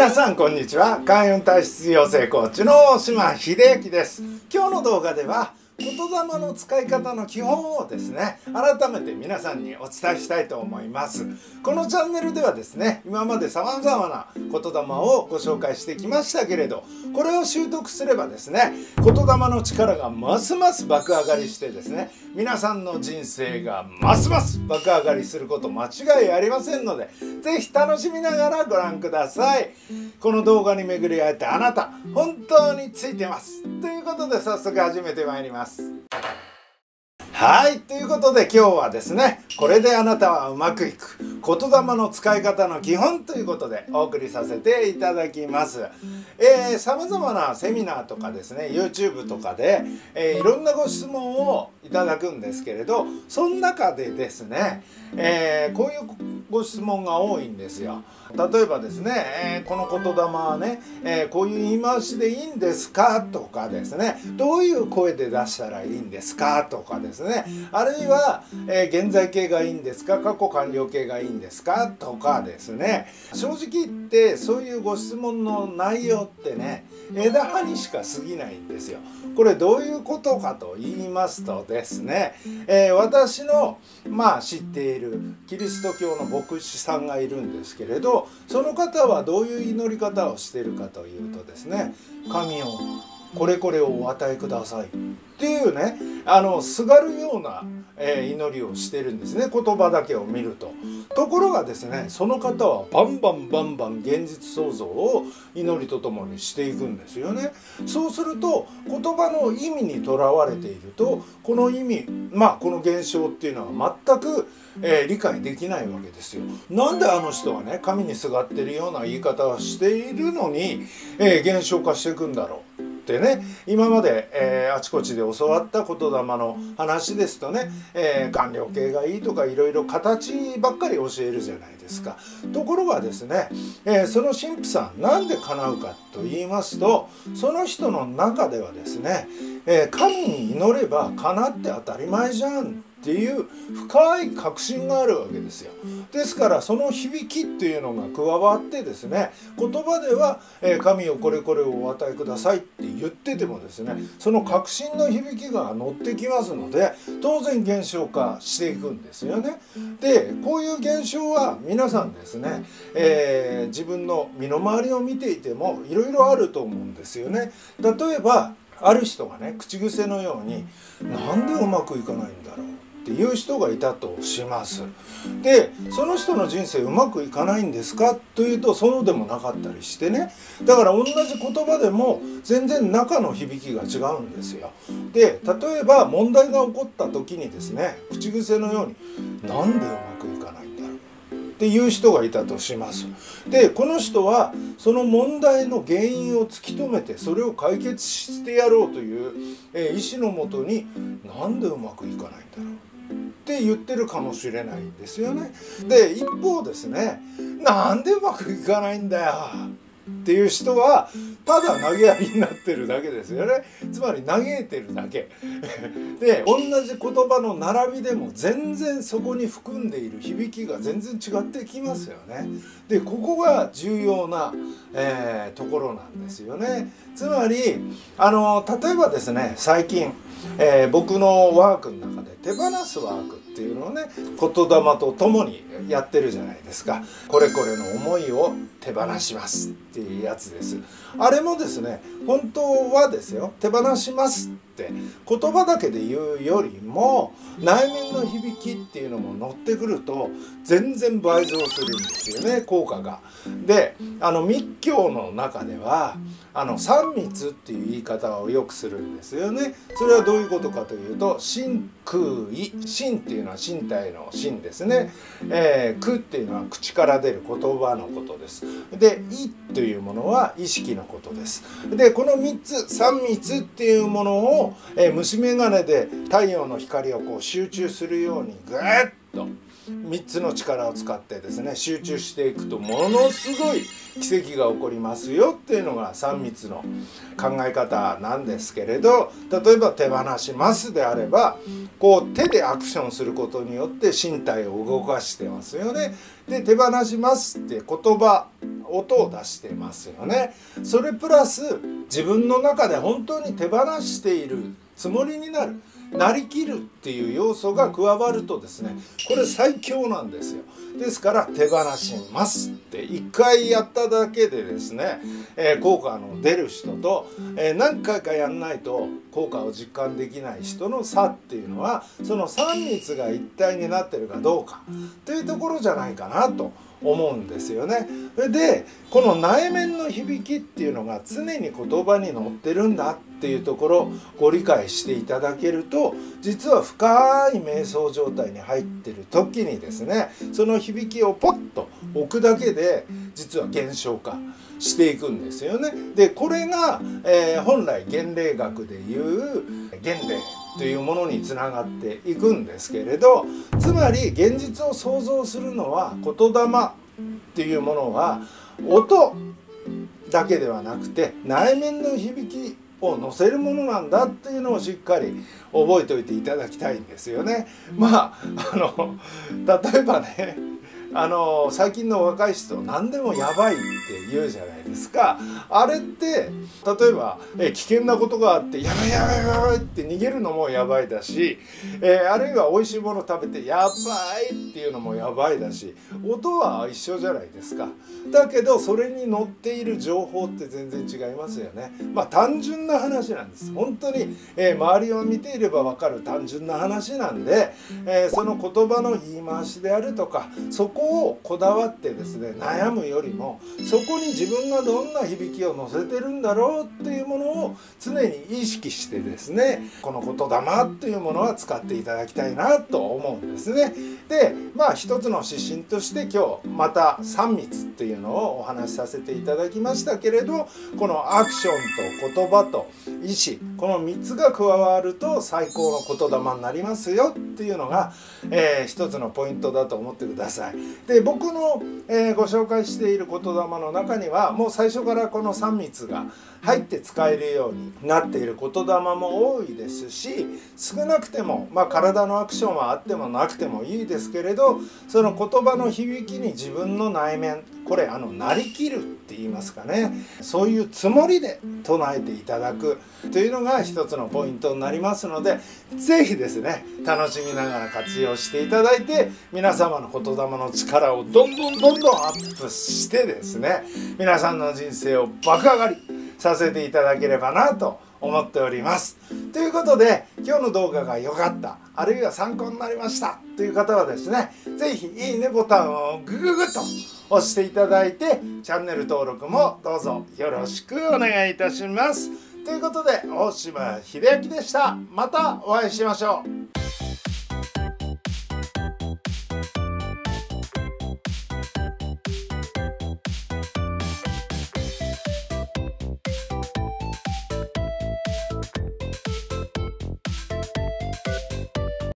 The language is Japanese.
皆さんこんにちは。開運体質養成コーチの島秀幸です。今日の動画では言霊の使い方の基本をですね、改めて皆さんにお伝えしたいと思います。このチャンネルではですね、今まで様々な言霊をご紹介してきましたけれど、これを習得すればですね、言霊の力がますます爆上がりしてですね、皆さんの人生がますます爆上がりすること間違いありませんので、ぜひ楽しみながらご覧ください。この動画に巡り合えてあなた本当についてます。ということで早速始めてまいります。はい、ということで今日はですね、これであなたはうまくいく言霊の使い方の基本ということでお送りさせていただきます。様々なセミナーとかですね、 YouTube とかで、いろんなご質問をいただくんですけれど、その中でですね、こういうご質問が多いんですよ。例えばですね、この言霊はね、こういう言い回しでいいんですかとかですね、どういう声で出したらいいんですかとかですね、あるいは、現在形がいいんですか、過去完了形がいいんですかとかですね、正直言ってそういうご質問の内容ってね、枝葉にしか過ぎないんですよ。これどういうことかと言いますとですね、私の知っているキリスト教の牧師さんがいるんですけれど、その方はどういう祈り方をしているかというとですね、神よこれこれをお与えくださいっていうね、すがるような、祈りをしてるんですね、言葉だけを見ると。ところがですね、その方はバンバン現実創造を祈りとともにしていくんですよね。そうすると言葉の意味にとらわれていると、この意味、この現象っていうのは全く理解できないわけですよ。なんであの人はね、神にすがってるような言い方をしているのに、現象化していくんだろうってね、今まで、あちこちで教わった言霊の話ですとね、完了形がいいとかいろいろ形ばっかり教えるじゃないですか。ところがですね、その神父さんなんで叶うかと言いますと、その人の中ではですね、神に祈れば叶って当たり前じゃんっていう深い確信があるわけですよ。ですからその響きっていうのが加わってですね、言葉では「神よこれこれをお与えください」って言っててもですね、その確信の響きが乗ってきますので、当然現象化していくんですよね。でこういう現象は皆さんですね、自分の身の回りを見ていてもいろいろあると思うんですよね。例えばある人がね、口癖のように「なんでうまくいかないんだろう」っていう人がいたとします。でその人の人生うまくいかないんですかというと、そうでもなかったりしてね。だから同じ言葉でも全然中の響きが違うんですよ。で例えば問題が起こった時にですね、口癖のように「なんでうまくいかないんだろう」っていう人がいたとします。でこの人はその問題の原因を突き止めてそれを解決してやろうという、意思のもとに「なんでうまくいかないんだろう」って言ってるかもしれないんですよね。で一方ですね、なんでうまくいかないんだよっていう人はただ投げやりになってるだけですよね。つまり嘆いてるだけで、同じ言葉の並びでも全然そこに含んでいる響きが全然違ってきますよね。でここが重要な、ところなんですよね。つまり例えばですね、最近、僕のワークの中で手放すワークっていうのをね、言霊とともにやってるじゃないですか。これこれの思いを手放しますっていうやつです。あれもですね、本当はですよ、手放しますって言葉だけで言うよりも内面の響きっていうのも乗ってくると全然倍増するんですよね、効果が。で密教の中では三密っていう言い方をよくするんですよね。それはどういうことかというと、身空意、身っていうのは身体の身ですね、空っていうのは口から出る言葉のことです。で意というものは意識のことです。でこの3つ、三密っていうものを、虫眼鏡で太陽の光をこう集中するようにぐーっと 3つの力を使ってですね集中していくとものすごい奇跡が起こりますよっていうのが3密の考え方なんですけれど、例えば手放しますであればこう手でアクションすることによって身体を動かしてますよね。で手放しますって言葉音を出してますよね。それプラス自分の中で本当に手放しているつもりになりきるっていう要素が加わるとですねこれ最強なんですよ。ですから手放しますって1回やっただけでですね、効果の出る人と、何回かやんないと効果を実感できない人の差っていうのはその3密が一体になってるかどうかというところじゃないかなと思うんですよね。でこの内面の響きっていうのが常に言葉に乗ってるんだっていうところご理解していただけると実は深い瞑想状態に入ってる時にですねその響きをポッと置くだけで実は現象化していくんですよね。でこれが、本来原霊学でいう原霊というものにつながっていくんですけれど、つまり現実を想像するのは言霊っていうものは音だけではなくて内面の響きを乗せるものなんだっていうのをしっかり覚えておいていただきたいんですよね。まあ例えばね最近の若い人何でもやばいって言うじゃないですか。あれって例えば危険なことがあってやばいやばいやばいって逃げるのもやばいだし、あるいは美味しいもの食べてやばいっていうのもやばいだし音は一緒じゃないですか。だけどそれに載っている情報って全然違いますよね。まあ単純な話なんです。本当に、周りを見ていれば分かる単純な話なんで、その言葉の言い回しであるとかそこをこだわってですね悩むよりもそこに自分がどんな響きを乗せてるんだろうっていうものを常に意識してですねこの言霊っていうものは使っていただきたいなと思うんですね。でまあ一つの指針として今日また3密っていうのをお話しさせていただきましたけれどこのアクションと言葉と意志この3つが加わると最高の言霊になりますよっていうのが、一つのポイントだと思ってください。で僕の、ご紹介している言霊の中にはもう最初からこの3密が入って使えるようになっている言霊も多いですし少なくても、まあ、体のアクションはあってもなくてもいいですけれどその言葉の響きに自分の内面これなりきるって言いますかねそういうつもりで唱えていただくというのが一つのポイントになりますので是非ですね楽しみながら活用していただいて皆様の言霊の力をどんどんアップしてですね皆さんの人生を爆上がりさせていただければなと思っております。ということで今日の動画が良かったあるいは参考になりましたという方はですね是非いいねボタンをグググッと押していただいてチャンネル登録もどうぞよろしくお願いいたします。ということで大島秀明でした。またお会いしましょう。